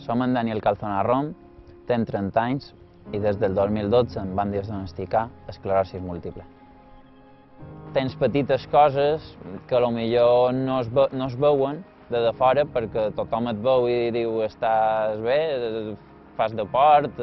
Som en Daniel Calzonarrom, tenc 30 anys i des del 2012 em van diagnosticar esclerosi múltiple. Tens petites coses que potser no es veuen de fora perquè tothom et veu i diu estàs bé, fas deport,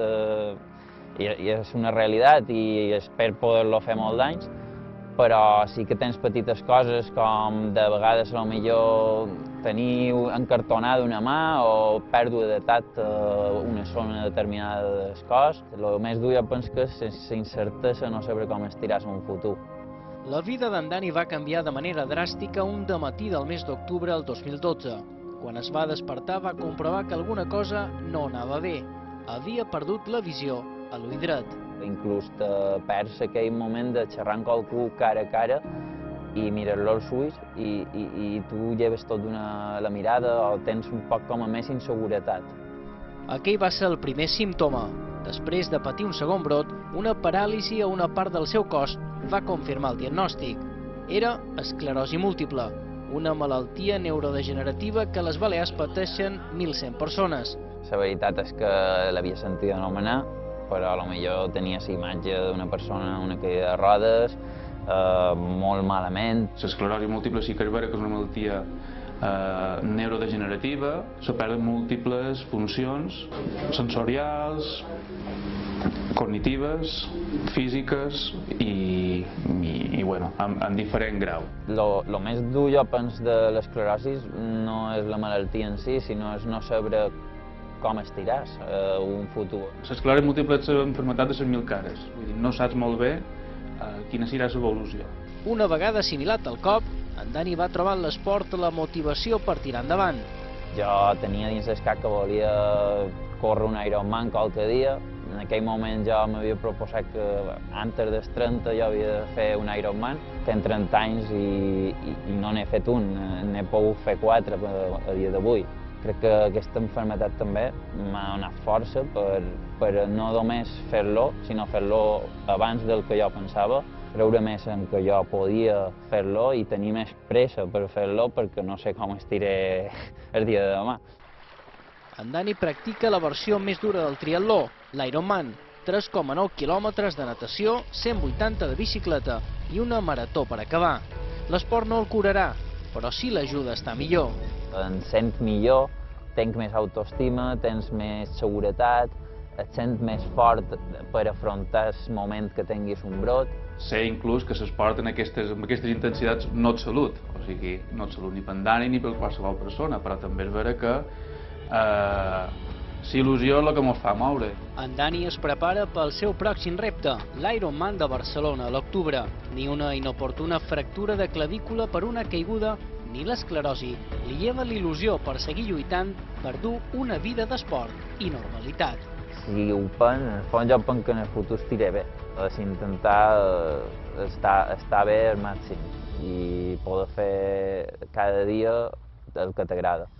i és una realitat i espero poder-lo fer molt d'anys, però sí que tens petites coses com de vegades potser tenir encartonada una mà o pèrdua de tacte una zona determinada del cos. El més dur jo penso que és la incertesa, no saber com estiràs en un futur. La vida d'en Dani va canviar de manera dràstica un dematí del mes d'octubre del 2012. Quan es va despertar va comprovar que alguna cosa no anava bé. Havia perdut la visió a l'ull dret. Inclús te perds aquell moment de xerrar amb qualcú cara a cara i mirar-lo als ulls i tu lleves tot la mirada o tens un poc com a més inseguretat. Aquell va ser el primer símptoma. Després de patir un segon brot, una paràlisi a una part del seu cos va confirmar el diagnòstic. Era esclerosi múltiple, una malaltia neurodegenerativa que a les Balears pateixen 1.100 persones. La veritat és que l'havia sentit anomenar, però potser tenia la imatge d'una persona en una cadira de rodes, molt malament. L'esclerosi múltiple sí que és vera que és una malaltia neurodegenerativa, se perden múltiples funcions sensorials, cognitives, físiques i bueno, en diferent grau. El més dur, jo penso, de l'esclerosi no és la malaltia en si, sinó és no saber com estiràs un futur. L'esclerosi múltiple és la malaltia de les 1000 cares, vull dir, no saps molt bé quina serà l'evolució. Una vegada assimilat el cop, en Dani va trobar en l'esport la motivació per tirar endavant. Jo tenia dins el cap que volia córrer un Ironman qualque dia. En aquell moment jo m'havia proposat que antes dels 30 jo havia de fer un Ironman. Tenc 30 anys i no n'he fet un, n'he pogut fer 4 a dia d'avui. Crec que aquesta malaltia també m'ha donat força per no només fer-lo, sinó fer-lo abans del que jo pensava, creure més en que jo podia fer-lo i tenir més pressa per fer-lo perquè no sé com estiré el dia de demà. En Dani practica la versió més dura del triatló, l'Ironman, 3,9 quilòmetres de natació, 180 de bicicleta i una marató per acabar. L'esport no el curarà, però sí l'ajuda a estar millor. Em sent millor, tenc més autoestima, tens més seguretat, et sents més fort per afrontar el moment que tinguis un brot. Sé inclús que l'esport amb aquestes intensitats no et salut, o sigui, no et salut ni per en Dani ni per qualsevol persona, però també és vera que l'il·lusió és el que ens fa moure. En Dani es prepara pel seu pròxim repte, l'Ironman de Barcelona a l'octubre. Ni una inoportuna fractura de clavícula per una caiguda ni l'esclerosi li lleva l'il·lusió per seguir lluitant per dur una vida d'esport i normalitat. Si ho penso, en el fons jo penso que en el futur estiré bé, intentar estar bé al màxim i poder fer cada dia el que t'agrada.